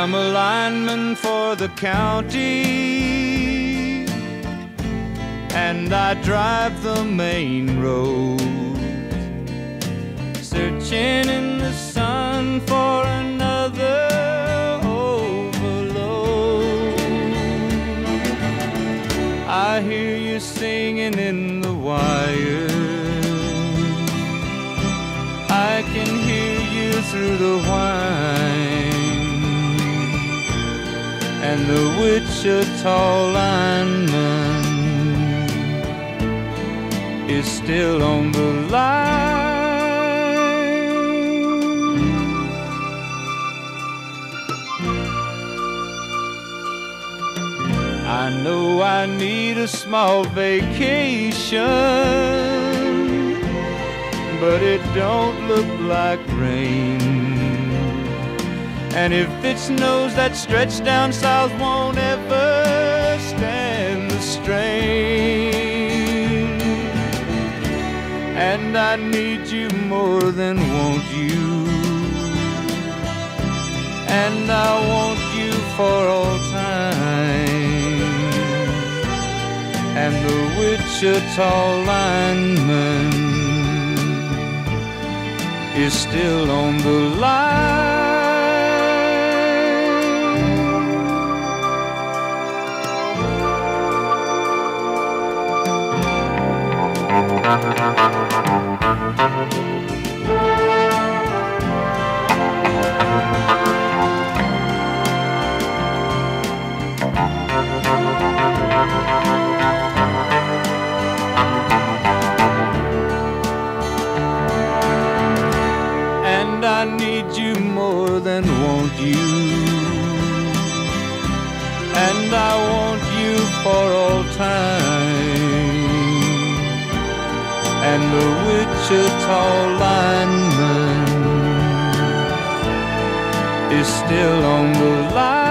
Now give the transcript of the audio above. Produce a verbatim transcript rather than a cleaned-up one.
I'm a lineman for the county, and I drive the main road, searching in the sun for another overload. I hear you singing in the wire, I can hear you through the whine, and the Wichita lineman is still on the line. I know I need a small vacation, but it don't look like rain. And if it snows, that stretch down south won't ever stand the strain. And I need you more than want you, and I want you for all time. And the Wichita lineman is still on the line. And I need you more than want you, and I want you for all time. And the Wichita lineman is still on the line.